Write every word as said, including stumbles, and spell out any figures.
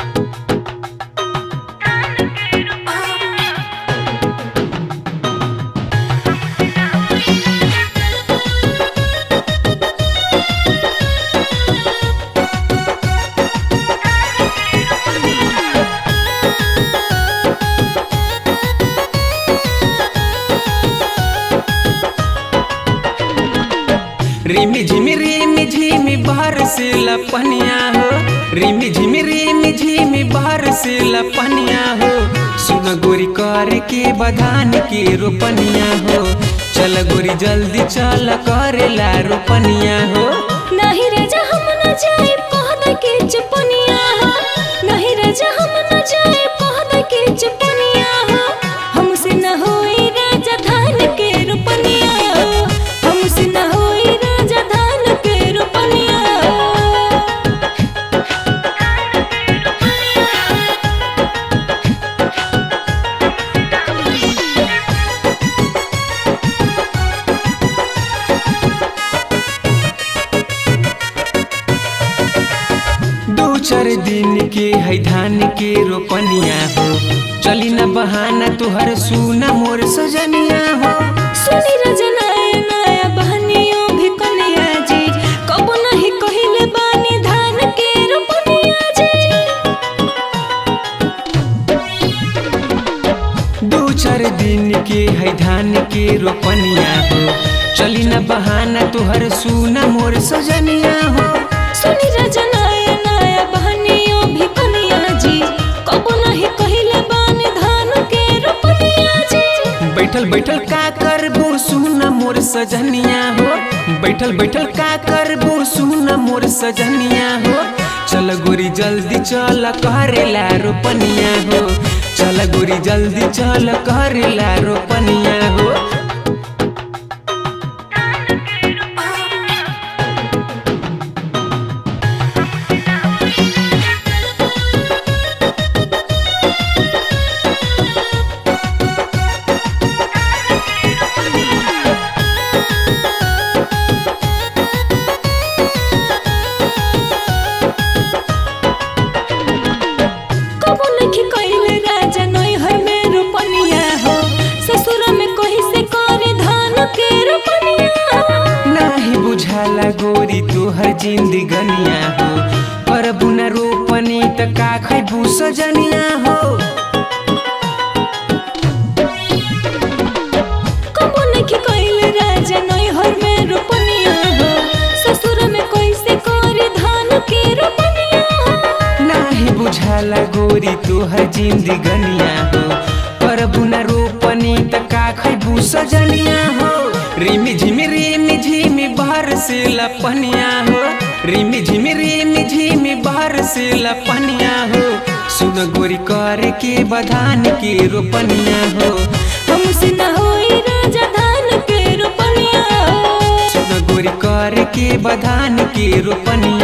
रिमी झिमी रिमी झिमी बाहर से लपनिया हो, रिमी झिमी रिमी झिमी बाहर से लपनिया हो। सुन गोरी कर के बधान के रोपनिया हो, चल गोरी जल्दी चल करेला रोपनिया हो। नहीं राजा हम न जाए पौधा के चुपनिया हो, नहीं राजा हम न जाए पौधा के चुपनिया हो। हमसे न होई राजा धान के रोपनिया हो, हमसे न होई राजा धान के रोपनिया दो चार दिन के है धान के रोपनिया हो, चली न बहाना तुहर सुना मोर सजनिया हो। सुनी राजा नया नया बहनियों भी कनिया जी, कबो नहीं कहिले बानी धान के रोपनिया जी। दो चार दिन के है धान के रोपनिया हो, चली न बहाना तुहर सुना मोर सजनिया हो। सुनी राजा नया नया बहनियों भी कनिया जी, कबो नहीं कहिले बानी धान के रोपनिया जी। बैठल बैठल का करबो सुना मोर सजनिया हो, बैठल बैठल का करबो सुना मोर सजनिया हो। चल गोरी जल्दी चल करेला रोपनिया हो, चल गोरी जल्दी चल करेला रोपनिया हो। कबो नहीं कहिले राजा नैहर में रोपनिया हो, ससुर में कही से करे धान के रोपनिया हो। नाही बुझाला गोरी तोहर जिंदगनिया हो, पर बुना रोपनी त का खैबू सजनिया हो। कबो नहीं कहिले राजा नैहर में रोपनिया हो, ससुर में कही से करे धान के रोपनिया हो। नाही बुझाला गोरी तोहर जिंदगनिया हो, पर बुना रोपनी त का खैबू सजनिया हो। रिमी झिमी रिमी झिमी बाहर से लपनिया हो, रिमी झिमी रिमी झिमी बाहर से लपनिया हो। सुन गोरी कर के बधान के रोपनिया हो, हमसे न होई राजा धान के रोपनिया हो। सुन गोरी कर के बधान के रोपनिया